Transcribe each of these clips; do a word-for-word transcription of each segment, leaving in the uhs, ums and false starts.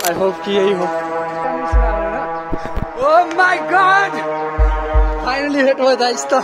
I hope कि यही हो। Oh my god, finally hit हुआ था इस तो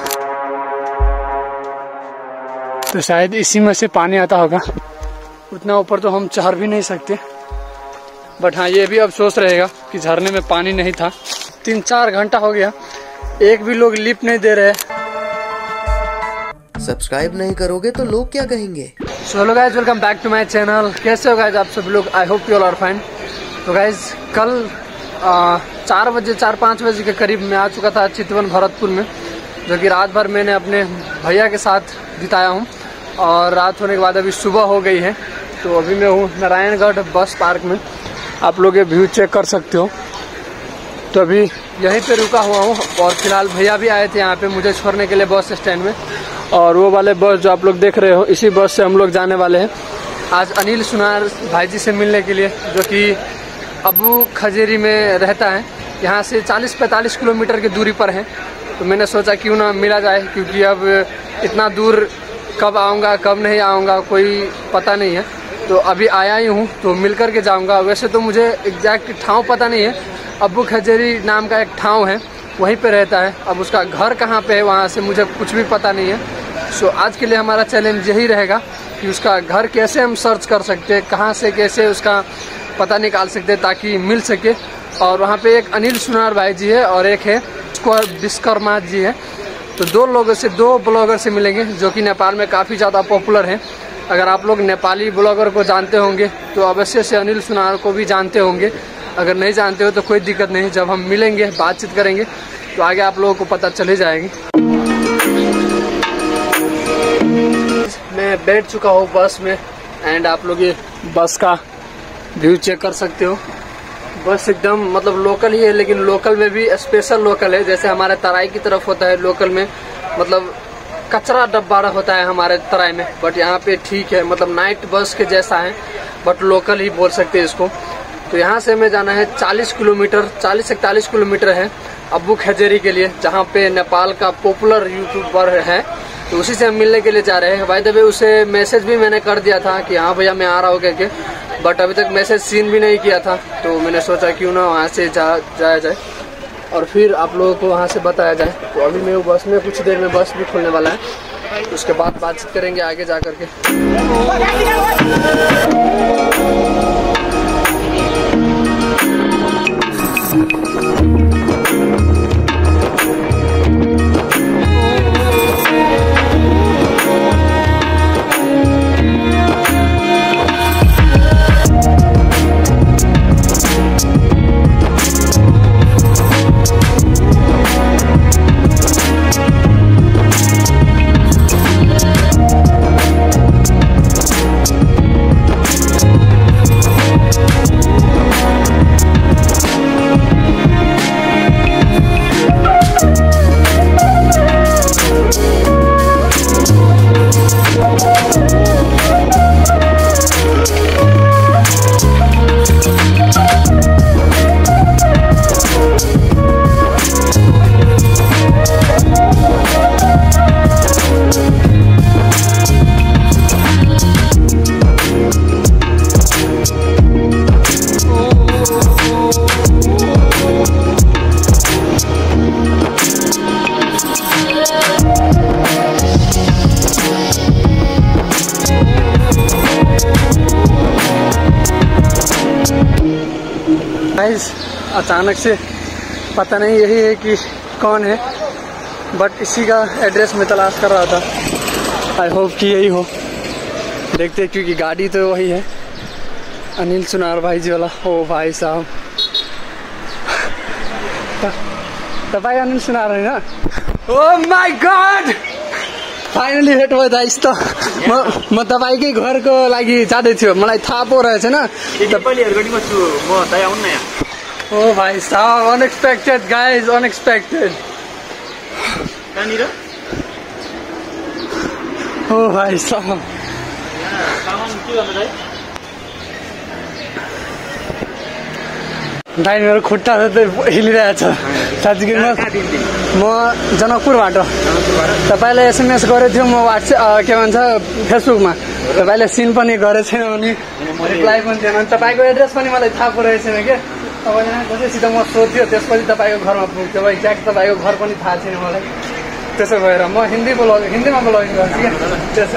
तो शायद इसी में से पानी आता होगा। उतना ऊपर तो हम चढ़ भी नहीं सकते, बट हाँ ये भी अफसोस रहेगा कि झरने में पानी नहीं था। तीन चार घंटा हो गया, एक भी लोग लिफ्ट नहीं दे रहे। सब्सक्राइब नहीं करोगे तो लोग क्या कहेंगे। So hello guys, welcome back to my channel. कैसे हो गाइज आप सब लोग? I hope you all are fine. तो गाइज कल आ, चार बजे चार पाँच बजे के करीब मैं आ चुका था चितवन भरतपुर में, जो कि रात भर मैंने अपने भैया के साथ बिताया हूँ। और रात होने के बाद अभी सुबह हो गई है, तो अभी मैं हूँ नारायणगढ़ बस पार्क में। आप लोग ये व्यू चेक कर सकते हो। तो अभी यहीं पे रुका हुआ हूँ और फिलहाल भैया भी आए थे यहाँ पे मुझे छोड़ने के लिए बस स्टैंड में। और वो वाले बस जो आप लोग देख रहे हो, इसी बस से हम लोग जाने वाले हैं आज अनिल सुनार भाई जी से मिलने के लिए, जो कि अबू खजेरी में रहता है। यहाँ से चालीस पैंतालीस किलोमीटर की दूरी पर है। तो मैंने सोचा क्यों ना मिला जाए, क्योंकि अब इतना दूर कब आऊँगा कब नहीं आऊँगा कोई पता नहीं है। तो अभी आया ही हूँ तो मिल कर के जाऊँगा। वैसे तो मुझे एग्जैक्ट ठाव पता नहीं है, अबू खजेरी नाम का एक ठाव है, वहीं पे रहता है। अब उसका घर कहाँ पे है वहाँ से मुझे कुछ भी पता नहीं है। सो आज के लिए हमारा चैलेंज यही रहेगा कि उसका घर कैसे हम सर्च कर सकते हैं, कहाँ से कैसे उसका पता निकाल सकते हैं ताकि मिल सके। और वहाँ पे एक अनिल सुनार भाई जी है और एक है विश्वकर्मा जी है। तो दो लोगों से दो ब्लॉगर से मिलेंगे जो कि नेपाल में काफ़ी ज़्यादा पॉपुलर हैं। अगर आप लोग नेपाली ब्लॉगर को जानते होंगे तो अवश्य से अनिल सुनार को भी जानते होंगे। अगर नहीं जानते हो तो कोई दिक्कत नहीं, जब हम मिलेंगे बातचीत करेंगे तो आगे आप लोगों को पता चले जाएगी। मैं बैठ चुका हूँ बस में एंड आप लोग ये बस का व्यू चेक कर सकते हो। बस एकदम मतलब लोकल ही है, लेकिन लोकल में भी स्पेशल लोकल है। जैसे हमारे तराई की तरफ होता है लोकल में, मतलब कचरा डब्बा होता है हमारे तराई में, बट यहाँ पे ठीक है, मतलब नाइट बस के जैसा है, बट लोकल ही बोल सकते हैं इसको। तो यहाँ से हमें जाना है चालीस किलोमीटर, चालीस इकतालीस किलोमीटर है अबू खजेरी के लिए, जहाँ पे नेपाल का पॉपुलर यूट्यूबर है। तो उसी से हम मिलने के लिए जा रहे हैं। बाय द वे उसे मैसेज भी मैंने कर दिया था कि हाँ भैया मैं आ रहा हूँ करके, बट अभी तक मैसेज सीन भी नहीं किया था। तो मैंने सोचा क्यों ना वहाँ से जा जाया जाए और फिर आप लोगों को वहाँ से बताया जाए। तो अभी मैं बस में कुछ देर में बस भी खुलने वाला है, उसके बाद बातचीत करेंगे आगे जा करके। अचानक से पता नहीं यही है कि कौन है, बट इसी का एड्रेस मैं तलाश कर रहा था। आई होप कि यही हो, देखते हैं, क्योंकि गाड़ी तो वही है अनिल सुनार भाई जी वाला। ओ भाई साहब, तपाईँ अनिल सुनार होइन? ओ माय गॉड, फाइनली भेट भयो त यस्तो। म म तपाईँकै घरको लागि जाँदै थियो, मलाई थाहा पो रहेछ न। ओ भाई साहब, अनएक्सपेक्टेड गाइज, अनएक्सपेक्टेड। ओ भाई साहब, भाइ मेरो खुट्टा त हिलिरहेछ साँच्चीकै। म म जनकपुरबाट तपाईँलाई एसएमएस गरेको थियो म व्हाट्सएप के भन्छ फेसबुकमा, तपाईँले सिन पनि गरेको छैन भने रिप्लाई पनि थिएन। तपाईँको एड्रेस पनि मलाई थाहा परेको छैन क्या। तपाईँले कसैसित म सोध्यो त्यसपछि तपाईँको घरमा पुग्थ्यो। एक्ज्याक्ट तपाईँको घर पनि थाहा छैन मलाई। त्यसो भएर म हिन्दी ब्लग हिन्दीमा ब्लगिङ गर्छु क्या। त्यसो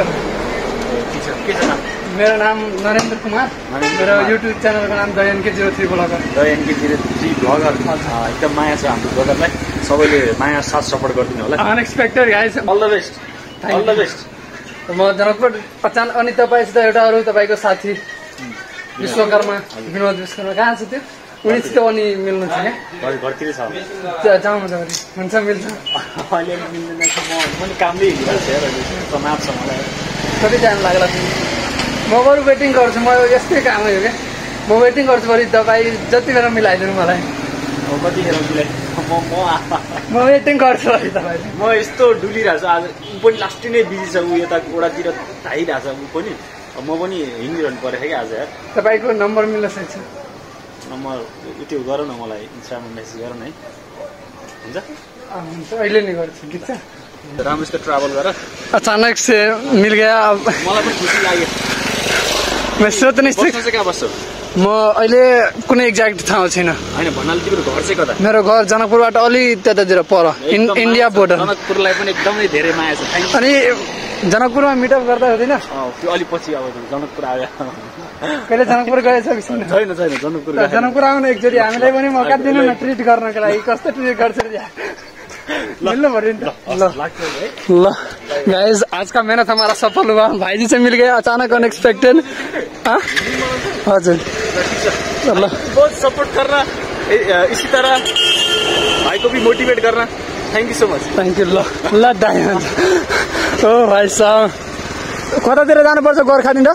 मेरो नाम नरेन्द्र कुमार, मेरो युट्युब च्यानलको नाम दयन के जिरो थ्री ब्लगर। दयन के जिरो थ्री ब्लगर एकदम माया छ हाम्रो ब्लगरलाई। सबैले माया साथ सपोर्ट गरिदिनु होला। Unexpected guys, all the best, all the best. म जनकपुर अचानक अनि तपाईँसित एउटा अरू तपाईँको साथी विश्वकर्मा विनोद विश्वकर्मा कहाँ छ त्यो? उनीसित पनि मिल्नु छ क्या? घरतिर छ। जाउँ जाउँ हुन्छ मिल्छ। अहिले मिल्दैन म पनि कामले हिँडिरहेको छु। तनाव छ मलाई। कति टाइम लाग्ला? म बरु वेटिङ गर्छु। म यस्तै काम हो क्या। म वेटिङ गर्छु बरु तपाईँ जति बेला मिलाइदिनु मलाई। कतिखेर मिलाइ म म वेटिङ गर्छु है तपाईँले। म यस्तो डुलिरहेको छु आज। ऊ पनि लास्टै नै बिजी छ। ऊ यता ओडातिर धाइरहेको छ। ऊ पनि म पनि हिँडिरहनु परेको क्या आज यार। तपाईँको नम्बर मिल्न सक्छ? नम्बर त्यो गर न, मलाई इन्स्टामा मेसेज गर न है। हुन्छ हुन्छ अहिले नै गर्छु। ठिक छ। राम्रोसित ट्राभल गर। अचानक से मिल गया। मलाई पनि खुसी लाग्यो। मैं सोच नहीं बस्न चाहिँ कहाँ बस्छौ? म अहिले कुनै एक्ज्याक्ट ठाउँ छैन। होइन भन्नाले तिम्रो घर चाहिँ कता? मेरो घर जनकपुरबाट अलि त्यतातिर पर, इन्डिया बोर्डर। जनकपुरलाई पनि एकदमै धेरै माया छ। अनि जनकपुरमा मिटअप गर्दा हुँदैन? त्यो अलि पछि अब जनकपुर आयो। कहिले जनकपुर गएछ कि छैन? छैन छैन जनकपुर जनकपुर आउनु एकचोटि हामीलाई पनि मौका दिनु न ट्रिट गर्नको लागि। कस्तो ट्रिट गर्छ मिल्नु पर्यो नि त। ल गाइस, आज का मेहनत हमारा सफल हुआ। भाई जी से मिल गया अचानक, अनएक्सपेक्टेड। हजुर ल बहुत सपोर्ट करना, इसी तरह भाई को भी मोटिवेट करना। Thank you so much. Thank you. ल ल डायमन्ड ओ भाइ साहब, कतातिर जानुपर्छ गोर्खादेखि?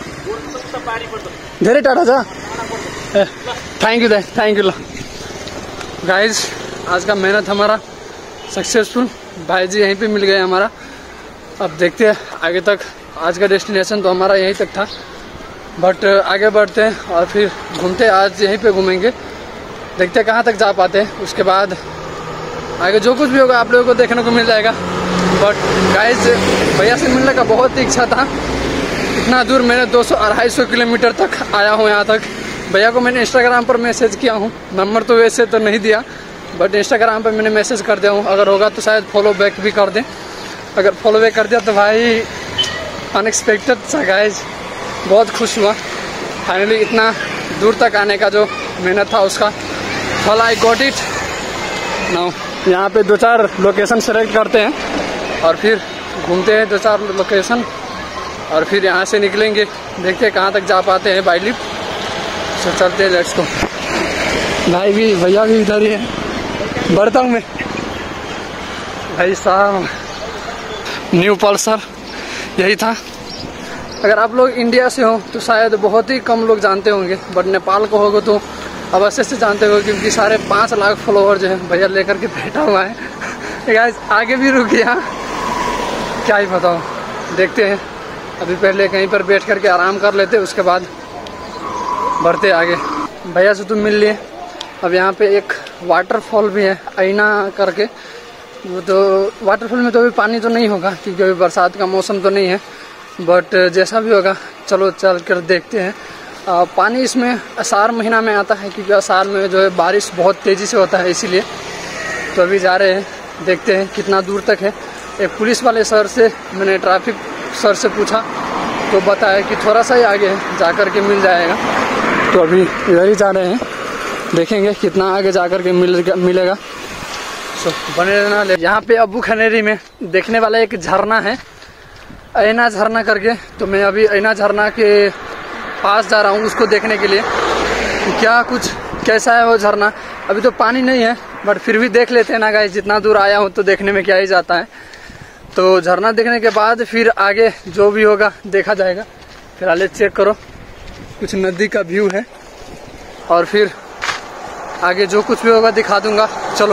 धेरै टाढा छ। ए थैंक यू दाइ, थैंक यू। ल गाइस, आज का मेहनत हमारा सक्सेसफुल। भाई जी यहीं पे मिल गए हमारा। अब देखते हैं आगे तक। आज का डेस्टिनेशन तो हमारा यहीं तक था, बट आगे बढ़ते हैं और फिर घूमते। आज यहीं पे घूमेंगे, देखते हैं कहाँ तक जा पाते हैं। उसके बाद आगे जो कुछ भी होगा आप लोगों को देखने को मिल जाएगा। बट गाइस, भैया से मिलने का बहुत ही इच्छा था। इतना दूर मैंने दो सौ अढ़ाई सौ किलोमीटर तक आया हूँ यहाँ तक। भैया को मैंने इंस्टाग्राम पर मैसेज किया हूँ। नंबर तो वैसे तो नहीं दिया, बट इंस्टाग्राम पर मैंने मैसेज कर दिया हूँ। अगर होगा तो शायद फॉलो बैक भी कर दें। अगर फॉलो बैक कर दिया तो भाई अनएक्सपेक्टेड सा गाइस, बहुत खुश हुआ। फाइनली इतना दूर तक आने का जो मेहनत था उसका फल आई गॉट इट नाउ। यहाँ पे दो चार लोकेशन सेलेक्ट करते हैं और फिर घूमते हैं दो चार लोकेशन, और फिर यहाँ से निकलेंगे। देखते हैं कहाँ तक जा पाते हैं बाई लिफ्ट। सो चलते हैं, लेट्स गो। भाई भी, भैया भी इधर ही है। बढ़ता हूँ मैं। भाई साहब, न्यू पल्सर यही था। अगर आप लोग इंडिया से हो तो शायद बहुत ही कम लोग जानते होंगे, बट नेपाल को होगा तो अवश्य से जानते हो, क्योंकि साढ़े पाँच लाख फॉलोवर जो है भैया लेकर के बैठा हुआ है। गाइस आगे भी रुक गया, क्या ही बताओ। देखते हैं, अभी पहले कहीं पर बैठ करके आराम कर लेते, उसके बाद बढ़ते आगे। भैया से तुम मिल लिए। अब यहाँ पे एक वाटरफॉल भी है, आईना करके। वो तो वाटरफॉल में तो अभी पानी तो नहीं होगा, क्योंकि अभी बरसात का मौसम तो नहीं है, बट जैसा भी होगा चलो चल कर देखते हैं। आ, पानी इसमें आषाढ़ महीना में आता है, क्योंकि आषाढ़ में जो है बारिश बहुत तेज़ी से होता है, इसीलिए। तो अभी जा रहे हैं, देखते हैं कितना दूर तक है। एक पुलिस वाले सर से मैंने ट्रैफिक सर से पूछा तो बताया कि थोड़ा सा ही आगे है, जा कर के मिल जाएगा। तो अभी इधर ही जा रहे हैं, देखेंगे कितना आगे जा कर के मिलेगा मिलेगा सो बने रहना। यहाँ पे अबू खनेरी में देखने वाला एक झरना है, ऐना झरना करके। तो मैं अभी ऐना झरना के पास जा रहा हूँ उसको देखने के लिए कि क्या कुछ कैसा है वो झरना। अभी तो पानी नहीं है, बट फिर भी देख लेते हैं ना गाइस। जितना दूर आया हूँ तो देखने में क्या ही जाता है। तो झरना देखने के बाद फिर आगे जो भी होगा देखा जाएगा। फिलहाल चेक करो, कुछ नदी का व्यू है, और फिर आगे जो कुछ भी होगा दिखा दूंगा। चलो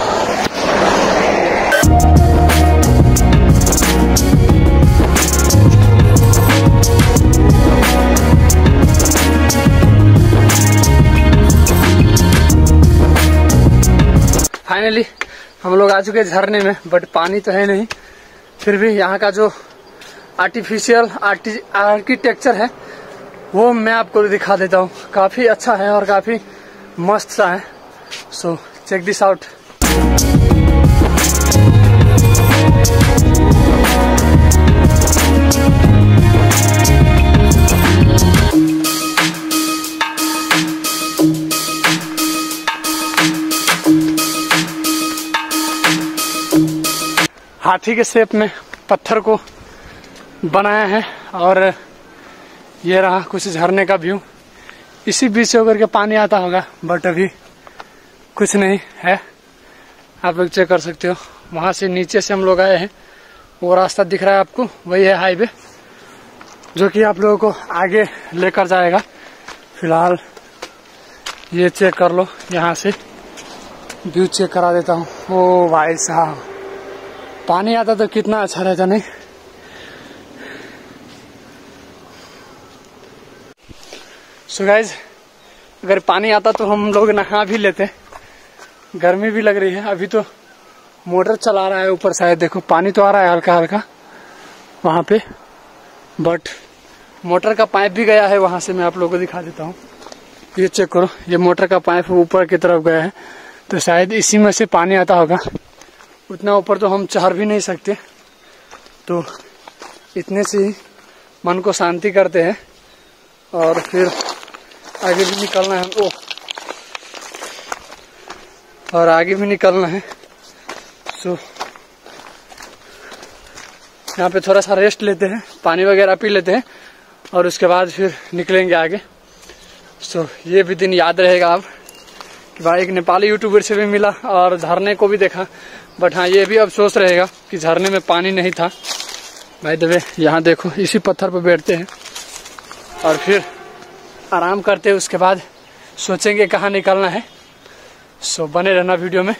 फाइनली हम लोग आ चुके झरने में, बट पानी तो है नहीं। फिर भी यहाँ का जो आर्टिफिशियल आर्किटेक्चर है, वो मैं आपको दिखा देता हूँ। काफी अच्छा है और काफी मस्त सा है। So check this out. हाथी के शेप में पत्थर को बनाया है और ये रहा कुछ झरने का व्यू। इसी बीच से होकर के पानी आता होगा, बट अभी कुछ नहीं है, आप लोग चेक कर सकते हो। वहां से नीचे से हम लोग आए हैं, वो रास्ता दिख रहा है आपको, वही है हाईवे जो कि आप लोगों को आगे लेकर जाएगा। फिलहाल ये चेक कर लो, यहाँ से व्यू चेक करा देता हूँ। ओ भाई साहब, पानी आता तो कितना अच्छा रहता नहीं। सो गाइज, अगर पानी आता तो हम लोग नहा भी लेते। गर्मी भी लग रही है, अभी तो मोटर चला रहा है ऊपर, शायद देखो पानी तो आ रहा है हल्का हल्का वहां पे, बट मोटर का पाइप भी गया है वहां से। मैं आप लोगों को दिखा देता हूँ, ये चेक करो, ये मोटर का पाइप ऊपर की तरफ गया है, तो शायद इसी में से पानी आता होगा। उतना ऊपर तो हम चढ़ भी नहीं सकते, तो इतने से ही मन को शांति करते हैं और फिर आगे भी निकलना है। ओ और आगे भी निकलना है। सो यहाँ पे थोड़ा सा रेस्ट लेते हैं, पानी वगैरह पी लेते हैं और उसके बाद फिर निकलेंगे आगे। सो ये भी दिन याद रहेगा अब कि भाई एक नेपाली यूट्यूबर से भी मिला और झरने को भी देखा। बट हाँ, ये भी अफसोस रहेगा कि झरने में पानी नहीं था। भाई दबे यहाँ देखो, इसी पत्थर पर बैठते हैं और फिर आराम करते हैं, उसके बाद सोचेंगे कहाँ निकलना है। सो बने रहना वीडियो में।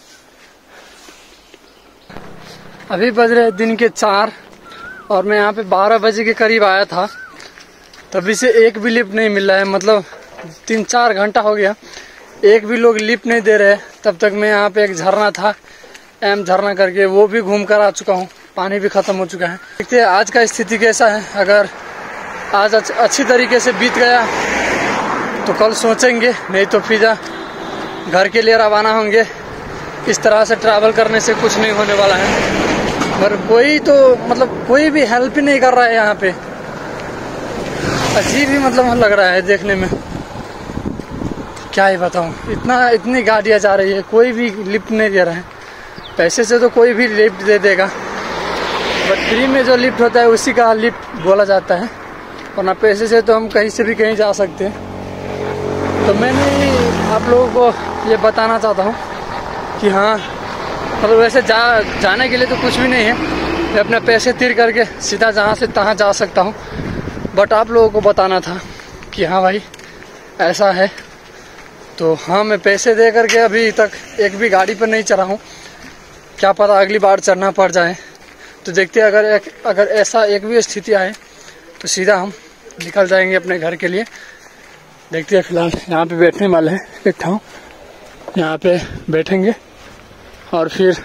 अभी बज रहे दिन के चार और मैं यहाँ पे बारह बजे के करीब आया था, तभी से एक भी लिफ्ट नहीं मिल रहा है। मतलब तीन चार घंटा हो गया, एक भी लोग लिफ्ट नहीं दे रहे। तब तक मैं यहाँ पे एक झरना था, एम झरना करके, वो भी घूम कर आ चुका हूँ, पानी भी खत्म हो चुका है। देखते हैं आज का स्थिति कैसा है। अगर आज अच्छी तरीके से बीत गया तो कल सोचेंगे, नहीं तो फिर घर के लिए रवाना होंगे। इस तरह से ट्रैवल करने से कुछ नहीं होने वाला है। पर कोई तो मतलब कोई भी हेल्प ही नहीं कर रहा है यहाँ पे। अजीब ही मतलब लग रहा है देखने में, क्या ही बताऊँ। इतना इतनी गाड़ियाँ जा रही है, कोई भी लिफ्ट नहीं दे रहा है। पैसे से तो कोई भी लिफ्ट दे देगा, बट फ्री में जो लिफ्ट होता है उसी का लिफ्ट बोला जाता है, वरना पैसे से तो हम कहीं से भी कहीं जा सकते हैं। तो मैंने आप लोगों को ये बताना चाहता हूँ कि हाँ, मतलब वैसे जा जाने के लिए तो कुछ भी नहीं है, मैं अपने पैसे तीर करके सीधा जहाँ से तहाँ जा सकता हूँ। बट आप लोगों को बताना था कि हाँ भाई ऐसा है। तो हाँ, मैं पैसे दे करके अभी तक एक भी गाड़ी पर नहीं चढ़ा हूँ, क्या पता अगली बार चढ़ना पड़ जाए। तो देखते हैं, अगर एक, अगर ऐसा एक भी स्थिति आए तो सीधा हम निकल जाएंगे अपने घर के लिए। देखते हैं, फिलहाल यहाँ पे बैठने वाले हैं, एक ठाव यहाँ पे बैठेंगे और फिर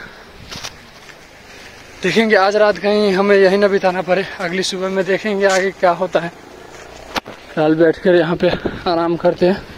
देखेंगे आज रात कहीं हमें यहीं न बिताना पड़े, अगली सुबह में देखेंगे आगे क्या होता है। फिलहाल बैठ कर यहाँ पे आराम करते हैं।